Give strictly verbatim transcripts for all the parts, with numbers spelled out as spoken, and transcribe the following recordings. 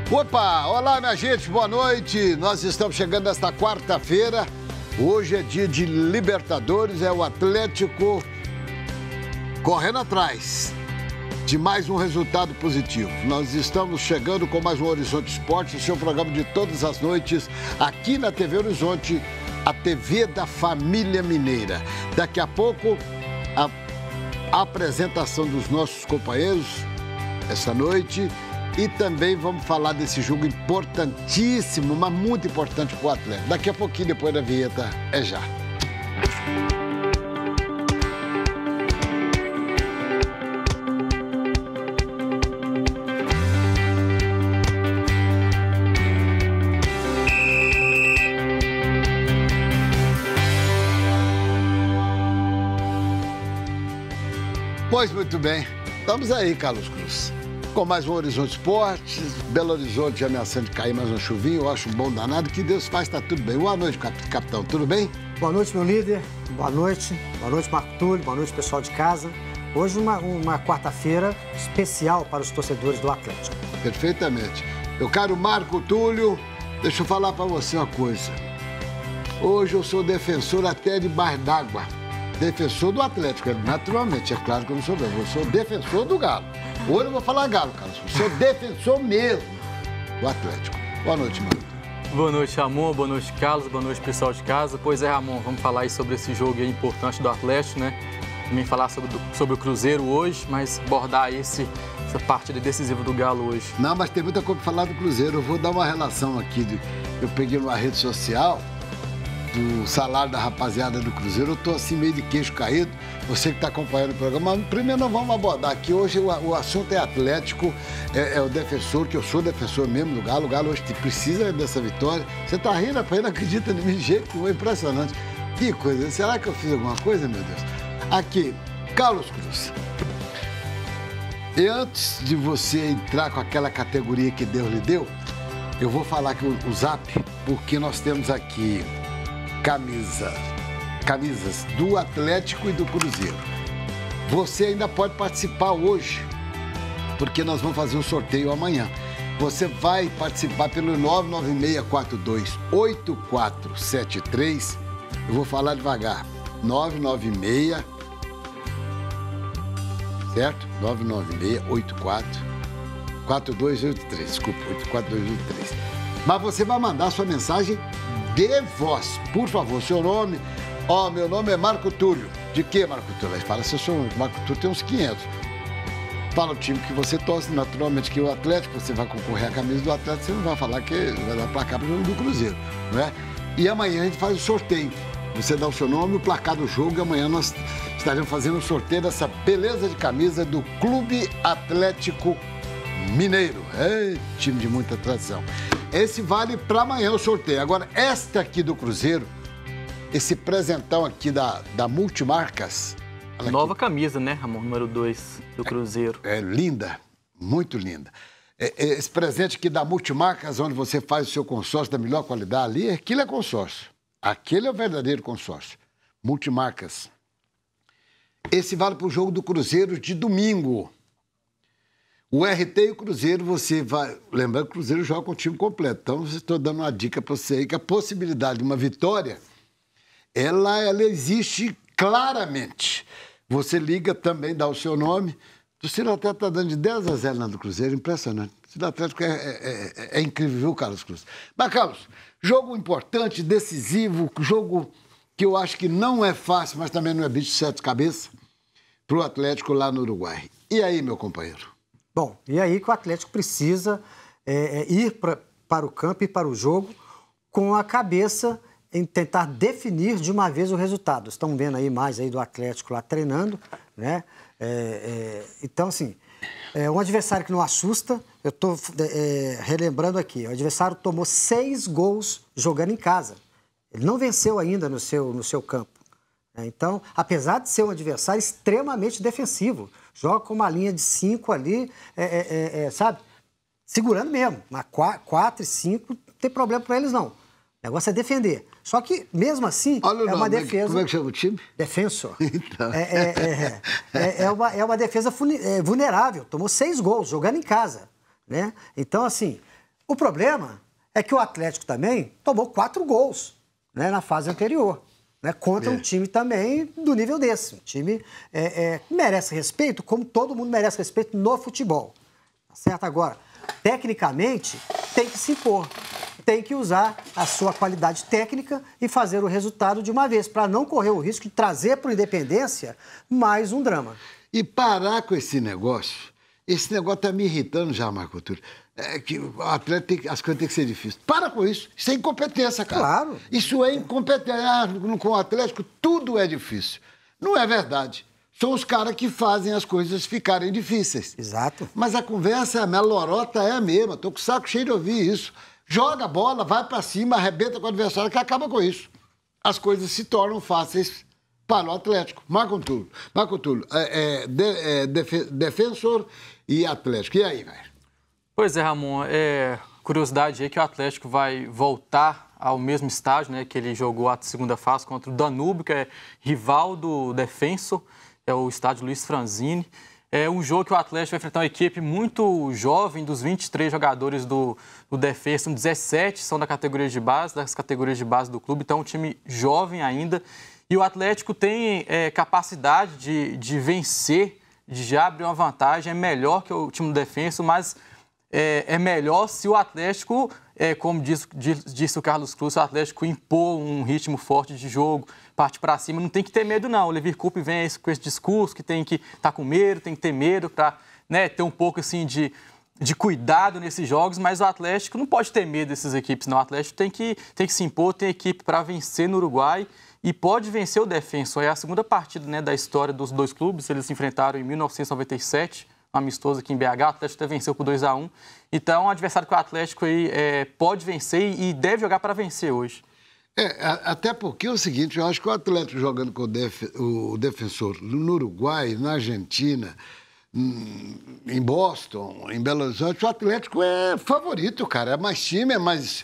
Opa! Olá, minha gente, boa noite. Nós estamos chegando nesta quarta-feira. Hoje é dia de Libertadores, é o Atlético correndo atrás de mais um resultado positivo. Nós estamos chegando com mais um Horizonte Esporte, o seu programa de todas as noites, aqui na T V Horizonte, a T V da família mineira. Daqui a pouco, a apresentação dos nossos companheiros essa noite. E também vamos falar desse jogo importantíssimo, mas muito importante para o Atlético. Daqui a pouquinho, depois da vinheta, é já. Pois muito bem, estamos aí, Carlos Cruz. Com mais um Horizonte Esportes, Belo Horizonte ameaçando de cair mais um chuvinho, eu acho bom danado, que Deus faz, tá tudo bem. Boa noite, capitão, tudo bem? Boa noite, meu líder, boa noite, boa noite, Marco Túlio, boa noite, pessoal de casa. Hoje uma, uma quarta-feira especial para os torcedores do Atlético. Perfeitamente. Meu caro Marco Túlio, deixa eu falar para você uma coisa. Hoje eu sou defensor até de bar d'água. Defensor do Atlético, naturalmente, é claro que eu não sou mesmo, eu sou defensor do Galo. Hoje eu vou falar Galo, Carlos. Eu sou defensor mesmo do Atlético. Boa noite, mano. Boa noite, Ramon. Boa noite, Carlos. Boa noite, pessoal de casa. Pois é, Ramon, vamos falar aí sobre esse jogo aí importante do Atlético, né? Também falar sobre, do, sobre o Cruzeiro hoje, mas abordar esse, essa partida decisiva do Galo hoje. Não, mas tem muita coisa para falar do Cruzeiro. Eu vou dar uma relação aqui. De, eu peguei uma rede social do salário da rapaziada do Cruzeiro, eu tô assim meio de queixo caído, você que está acompanhando o programa, mas primeiro nós vamos abordar aqui, hoje o, o assunto é Atlético, é, é o defensor, que eu sou defensor mesmo do Galo, o Galo hoje precisa dessa vitória, você tá rindo, rapaz, não acredita de mim de jeito nenhum, é impressionante, que coisa, será que eu fiz alguma coisa, meu Deus? Aqui, Carlos Cruz, e antes de você entrar com aquela categoria que Deus lhe deu, eu vou falar aqui o, o Zap, porque nós temos aqui Camisa, camisas do Atlético e do Cruzeiro. Você ainda pode participar hoje, porque nós vamos fazer um sorteio amanhã. Você vai participar pelo nove nove seis quatro dois oito quatro sete três. Eu vou falar devagar. nove nove seis, certo? nove nove seis oito quatro quatro dois oito três. Desculpa, oito quatro dois oito três. Mas você vai mandar sua mensagem de voz, por favor, seu nome. Ó, oh, meu nome é Marco Túlio. De que, Marco Túlio? Aí fala seu nome. Marco Túlio tem uns quinhentos. Fala o time que você torce, naturalmente, que é o Atlético, você vai concorrer à camisa do Atlético, você não vai falar que vai dar placar para o jogo do Cruzeiro, não é? E amanhã a gente faz o sorteio. Você dá o seu nome, o placar do jogo, e amanhã nós estaremos fazendo o sorteio dessa beleza de camisa do Clube Atlético Mineiro. É time de muita tradição. Esse vale para amanhã o sorteio. Agora, esta aqui do Cruzeiro, esse presentão aqui da, da Multimarcas. Nova aqui. Camisa, né, Ramon? Número dois do Cruzeiro. É, é linda, muito linda. É, é, esse presente aqui da Multimarcas, onde você faz o seu consórcio da melhor qualidade ali, aquilo é consórcio. Aquele é o verdadeiro consórcio. Multimarcas. Esse vale para o jogo do Cruzeiro de domingo. O R T e o Cruzeiro, você vai... Lembrando que o Cruzeiro joga com o time completo. Então, estou dando uma dica para você aí, que a possibilidade de uma vitória, ela, ela existe claramente. Você liga também, dá o seu nome. O Ciro até está dando de dez a zero lá do Cruzeiro, impressionante. O Ciro Atlético é, é, é, é incrível, viu, Carlos Cruz? Mas, Carlos, jogo importante, decisivo, jogo que eu acho que não é fácil, mas também não é bicho de sete cabeças, para o Atlético lá no Uruguai. E aí, meu companheiro? Bom, e aí que o Atlético precisa é, é, ir pra, para o campo e para o jogo com a cabeça em tentar definir de uma vez o resultado. Estão vendo aí mais aí do Atlético lá treinando, né? É, é, então, assim, é um adversário que não assusta. Eu estou é, relembrando aqui, o adversário tomou seis gols jogando em casa. Ele não venceu ainda no seu, no seu campo. Então, apesar de ser um adversário extremamente defensivo, joga com uma linha de cinco ali, é, é, é, sabe? Segurando mesmo. Mas quatro e cinco não tem problema para eles, não. O negócio é defender. Só que, mesmo assim, olha o é uma nome, defesa... Como é que chama o time? Defensor. Então. É, é, é, é, é, uma, é uma defesa vulnerável. Tomou seis gols, jogando em casa, né? Então, assim, O problema é que o Atlético também tomou quatro gols, né, na fase anterior, né, contra é. um time também do nível desse. Um time é, é, que merece respeito, como todo mundo merece respeito no futebol. Tá certo? Agora, tecnicamente, tem que se impor. Tem que usar a sua qualidade técnica e fazer o resultado de uma vez, para não correr o risco de trazer para o Independência mais um drama. E parar com esse negócio, esse negócio está me irritando já, Marco Túlio. É que o atleta tem, as coisas têm que ser difíceis. Para com isso. Isso é incompetência, cara. Claro. Isso é incompetência. Ah, com o Atlético tudo é difícil. Não é verdade. São os caras que fazem as coisas ficarem difíceis. Exato. Mas a conversa, a lorota é a mesma. Estou com o saco cheio de ouvir isso. Joga a bola, vai para cima, arrebenta com o adversário, que acaba com isso. As coisas se tornam fáceis para o Atlético. Marco Túlio, Marco Túlio é, é, de, é def, Defensor e Atlético. E aí, velho? Pois é, Ramon. É, curiosidade aí que o Atlético vai voltar ao mesmo estágio, né, que ele jogou a segunda fase contra o Danúbio, que é rival do Defensor, é o estádio Luiz Franzini. É um jogo que o Atlético vai enfrentar uma equipe muito jovem, dos vinte e três jogadores do, do Defensor, dezessete são da categoria de base, das categorias de base do clube, então é um time jovem ainda. E o Atlético tem é, capacidade de, de vencer, de já abrir uma vantagem, é melhor que o time do Defensor, mas é, é melhor se o Atlético, é, como disse, disse o Carlos Cruz, o Atlético impor um ritmo forte de jogo, parte para cima, não tem que ter medo, não. O Levir Coupe vem com esse discurso que tem que estar tá com medo, tem que ter medo para, né, ter um pouco assim de, de cuidado nesses jogos, mas o Atlético não pode ter medo dessas equipes, não. O Atlético tem que, tem que se impor, tem equipe para vencer no Uruguai e pode vencer o Defensor. É a segunda partida, né, da história dos dois clubes, eles se enfrentaram em mil novecentos e noventa e sete, um amistoso aqui em B H, o Atlético até venceu por dois a um. Então, é um adversário que o Atlético aí, é, pode vencer e deve jogar para vencer hoje. É, até porque é o seguinte, eu acho que o Atlético jogando com o, def, o Defensor no Uruguai, na Argentina, em Boston, em Belo Horizonte, o Atlético é favorito, cara. É mais time, é mais...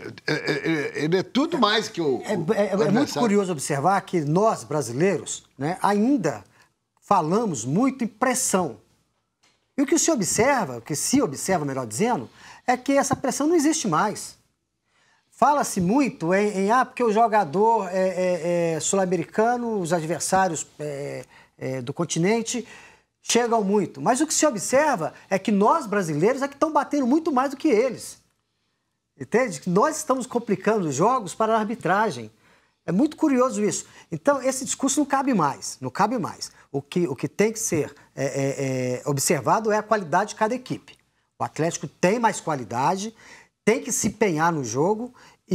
Ele é, é, é tudo mais que o... É, é, o é muito curioso observar que nós, brasileiros, né, ainda falamos muito em pressão. E o que se observa, o que se observa, melhor dizendo, é que essa pressão não existe mais. Fala-se muito em, em ah, porque o jogador é, é, é sul-americano, os adversários é, é, do continente chegam muito. Mas o que se observa é que nós, brasileiros, é que estão batendo muito mais do que eles. Entende? Nós estamos complicando os jogos para a arbitragem. É muito curioso isso. Então, esse discurso não cabe mais, não cabe mais. O que, o que tem que ser é, é, é, observado é a qualidade de cada equipe. O Atlético tem mais qualidade, tem que se empenhar no jogo e,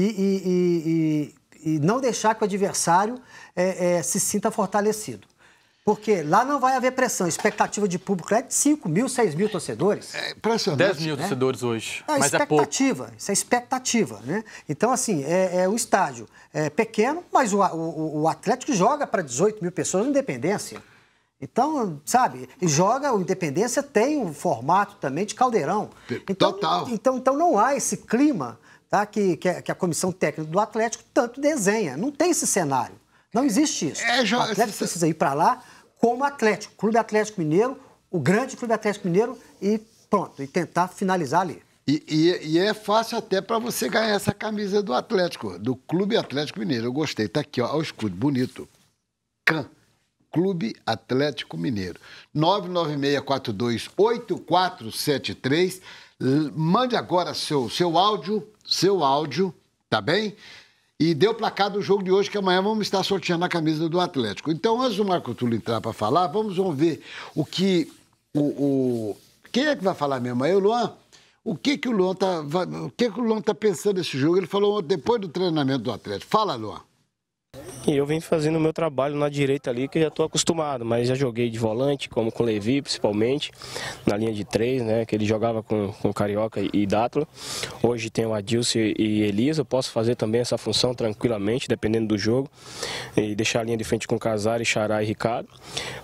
e, e, e não deixar que o adversário é, é, se sinta fortalecido. Porque lá não vai haver pressão. Expectativa de público é de cinco mil, seis mil torcedores. É impressionante. dez mil né? torcedores hoje, é, mas é pouco. Expectativa, isso é expectativa, né? Então, assim, é, é o estádio é pequeno, mas o, o, o Atlético joga para dezoito mil pessoas no Independência. Então, sabe, e joga, o Independência tem um formato também de caldeirão. Então, Total. Então, então não há esse clima, tá, que, que, a, que a comissão técnica do Atlético tanto desenha. Não tem esse cenário. Não existe isso. É, o Atlético precisa ir para lá como Atlético, Clube Atlético Mineiro, o grande Clube Atlético Mineiro e pronto, e tentar finalizar ali. E, e, e é fácil até para você ganhar essa camisa do Atlético, do Clube Atlético Mineiro. Eu gostei, tá aqui, ó, ó o escudo, bonito. Can. Clube Atlético Mineiro. nove nove seis quatro dois oito quatro sete três. Mande agora seu, seu áudio, seu áudio, tá bem? E dê o placar do jogo de hoje, que amanhã vamos estar sorteando a camisa do Atlético. Então, antes do Marco Túlio entrar para falar, vamos, vamos ver o que o, o... Quem é que vai falar mesmo? Aí o Luan? O que que o Luan tá, o que que o Luan tá pensando nesse jogo? Ele falou depois do treinamento do Atlético. Fala, Luan. E eu venho fazendo o meu trabalho na direita ali, que eu já estou acostumado, mas já joguei de volante, como com o Levi, principalmente, na linha de três, né, que ele jogava com, com o Carioca e Dátilo. Hoje tem o Adilson e Elisa, eu posso fazer também essa função tranquilamente, dependendo do jogo, e deixar a linha de frente com Casares, Xará e Ricardo.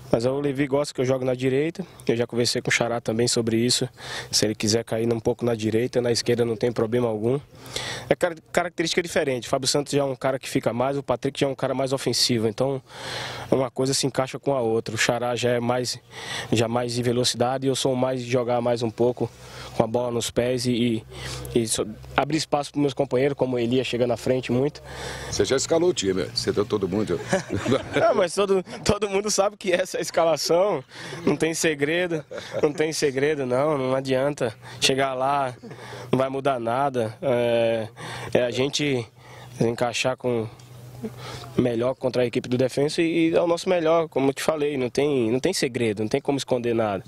Mas o Levi gosta que eu jogo na direita. Eu já conversei com o Xará também sobre isso. Se ele quiser cair um pouco na direita, na esquerda não tem problema algum. É característica diferente. O Fábio Santos já é um cara que fica mais, o Patrick já é um cara mais ofensivo. Então, uma coisa se encaixa com a outra. O Xará já é mais, já mais de velocidade e eu sou mais de jogar mais um pouco com a bola nos pés e, e, e abrir espaço para os meus companheiros, como o Elias chega na frente muito. Você já escalou o time, você deu todo mundo. Não, mas todo, todo mundo sabe que essa é a escalação, não tem segredo, não tem segredo não, não adianta chegar lá, não vai mudar nada. É, é a gente encaixar com melhor contra a equipe do Defensa e é o nosso melhor, como eu te falei, não tem, não tem segredo, não tem como esconder nada.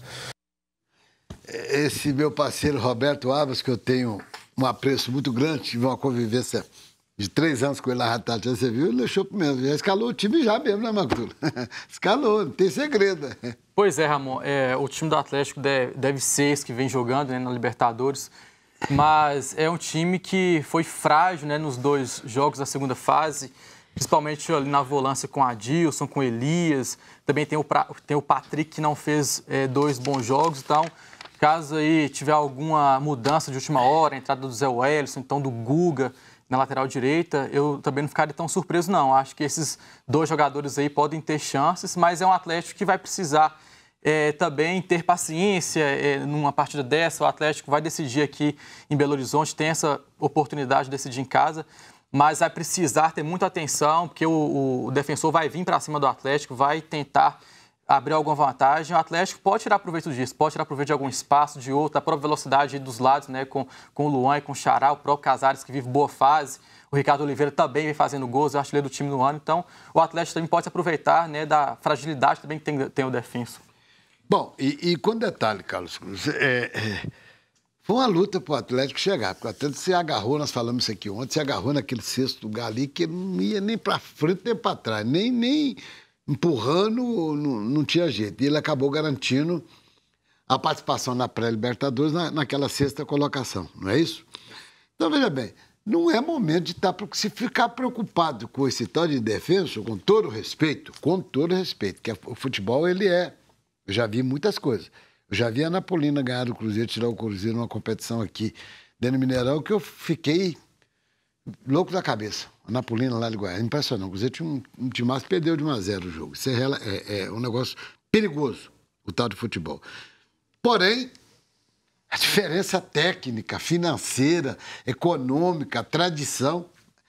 Esse meu parceiro Roberto Alves, que eu tenho um apreço muito grande, tive uma convivência de três anos com ele na Rádio Tatiana, você viu, ele deixou primeiro, já escalou o time já mesmo, né, Marco Túlio? Escalou, não tem segredo. Pois é, Ramon, é, o time do Atlético deve, deve ser esse que vem jogando, né, na Libertadores, mas é um time que foi frágil, né, nos dois jogos da segunda fase, principalmente ali na volância com Adilson, com Elias, também tem o, tem o Patrick que não fez é, dois bons jogos, então, caso aí tiver alguma mudança de última hora, a entrada do Zé Wellison, então do Guga na lateral direita, eu também não ficaria tão surpreso, não. Acho que esses dois jogadores aí podem ter chances, mas é um Atlético que vai precisar é, também ter paciência é, numa partida dessa. O Atlético vai decidir aqui em Belo Horizonte, tem essa oportunidade de decidir em casa, mas vai precisar ter muita atenção, porque o, o defensor vai vir para cima do Atlético, vai tentar abrir alguma vantagem. O Atlético pode tirar proveito disso, pode tirar proveito de algum espaço, de outro, a própria velocidade dos lados, né, com, com o Luan e com o Xará, o próprio Casares, que vive boa fase, o Ricardo Oliveira também vem fazendo gols, é o artilheiro do time no ano, então o Atlético também pode se aproveitar, né, da fragilidade também que tem, tem o Defensa. Bom, e, e com detalhe, Carlos Cruz, é, é, foi uma luta para o Atlético chegar, porque o Atlético se agarrou, nós falamos isso aqui ontem, se agarrou naquele sexto lugar ali, que não ia nem para frente nem para trás, nem... nem... empurrando, não, não tinha jeito. E ele acabou garantindo a participação na pré-Libertadores na, naquela sexta colocação, não é isso? Então, veja bem, não é momento de estar, se ficar preocupado com esse tal de Defensa, com todo respeito, com todo respeito, que o futebol, ele é... Eu já vi muitas coisas. Eu já vi a Napolina ganhar do Cruzeiro, tirar o Cruzeiro numa competição aqui dentro do Mineirão, que eu fiquei louco da cabeça. A Napolina lá de Goiás, impressionante. O Cruzeiro tinha um, um time mais, perdeu de um a zero o jogo. Isso é, é, é um negócio perigoso, o tal de futebol. Porém, a diferença técnica, financeira, econômica, tradição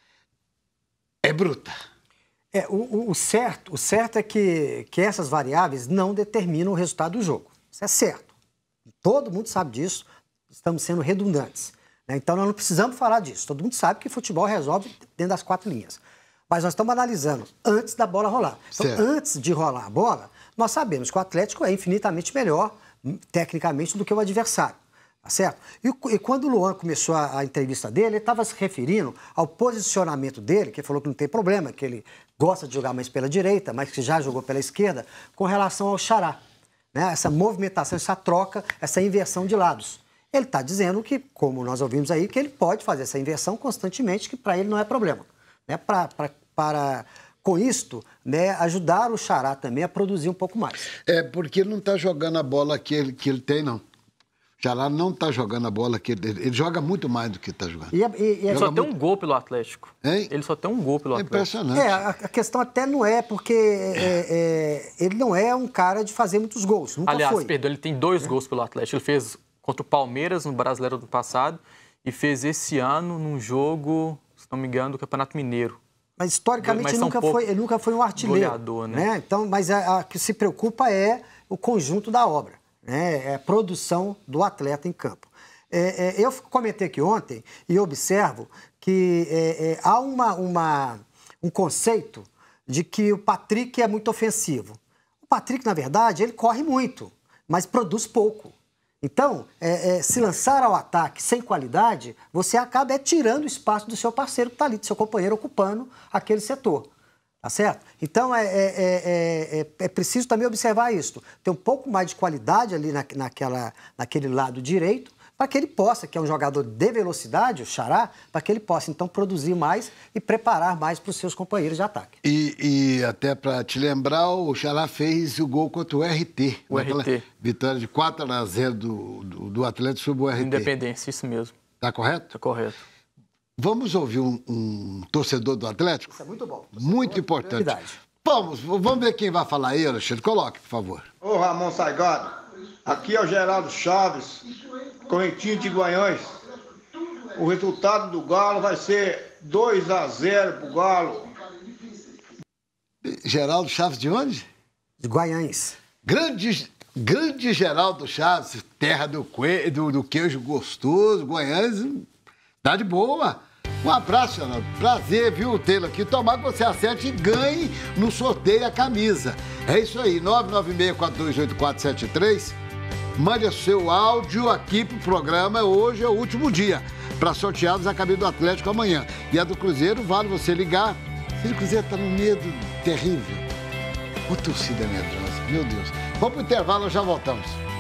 é bruta. É, o, o, certo, o certo é que, que essas variáveis não determinam o resultado do jogo. Isso é certo. Todo mundo sabe disso, estamos sendo redundantes. Então, nós não precisamos falar disso. Todo mundo sabe que futebol resolve dentro das quatro linhas. Mas nós estamos analisando antes da bola rolar. Então, certo. Antes de rolar a bola, nós sabemos que o Atlético é infinitamente melhor, tecnicamente, do que o adversário. Tá certo? E, e quando o Luan começou a, a entrevista dele, ele estava se referindo ao posicionamento dele, que ele falou que não tem problema, que ele gosta de jogar mais pela direita, mas que já jogou pela esquerda, com relação ao Xará. Né? Essa movimentação, essa troca, essa inversão de lados. Ele está dizendo que, como nós ouvimos aí, que ele pode fazer essa inversão constantemente, que para ele não é problema. Né? Pra, pra, para, com isto, né, ajudar o Xará também a produzir um pouco mais. É, porque ele não está jogando a bola que ele, que ele tem, não. O Xará não está jogando a bola que ele... Ele joga muito mais do que está jogando. E, e, e ele só muito... tem um gol pelo Atlético. Hein? Ele só tem um gol pelo é Atlético. Impressionante. É, a, a questão até não é porque é, é, ele não é um cara de fazer muitos gols. Nunca Aliás, foi. perdão, ele tem dois é. gols pelo Atlético. Ele fez contra o Palmeiras no Brasileiro do passado e fez esse ano num jogo, se não me engano, do Campeonato Mineiro. Mas historicamente mas ele, nunca foi, ele nunca foi um artilheiro. Goleador, né? né? Então, mas a, a que se preocupa é o conjunto da obra, né? É a produção do atleta em campo. É, é, eu comentei aqui ontem e observo que é, é, há uma, uma, um conceito de que o Patrick é muito ofensivo. O Patrick, na verdade, ele corre muito, mas produz pouco. Então, é, é, se lançar ao ataque sem qualidade, você acaba é, tirando o espaço do seu parceiro que está ali, do seu companheiro ocupando aquele setor. Tá certo? Então, é, é, é, é, é preciso também observar isso. Tem um pouco mais de qualidade ali na, naquela, naquele lado direito, para que ele possa, que é um jogador de velocidade, o Xará, para que ele possa, então, produzir mais e preparar mais para os seus companheiros de ataque. E, e até para te lembrar, o Xará fez o gol contra o R T. O R T. Vitória de quatro a zero do, do, do Atlético sobre o R T. Independência, isso mesmo. Tá correto? Tá correto. Vamos ouvir um, um torcedor do Atlético? Isso é muito bom. Muito importante. Prioridade. Vamos, vamos ver quem vai falar aí, Alexandre. Coloque, por favor. Ô Ramon Saigado, aqui é o Geraldo Chaves, correntinho de Guanhães. O resultado do Galo vai ser dois a zero pro Galo. Geraldo Chaves de onde? De Guanhães. Grande, grande Geraldo Chaves, terra do, que, do, do queijo gostoso, Guanhães, tá de boa. Um abraço, Geraldo. Prazer, viu, tê-lo aqui. Tomar que você acerte e ganhe no sorteio a camisa. É isso aí, nove nove seis, quatro dois oito quatro sete três. Mande o seu áudio aqui pro programa. Hoje é o último dia para sorteados a camisa do Atlético amanhã. E a do Cruzeiro, vale você ligar. O Cruzeiro tá num medo terrível. Ô, torcida medrosa, meu Deus. Vamos pro intervalo, já voltamos.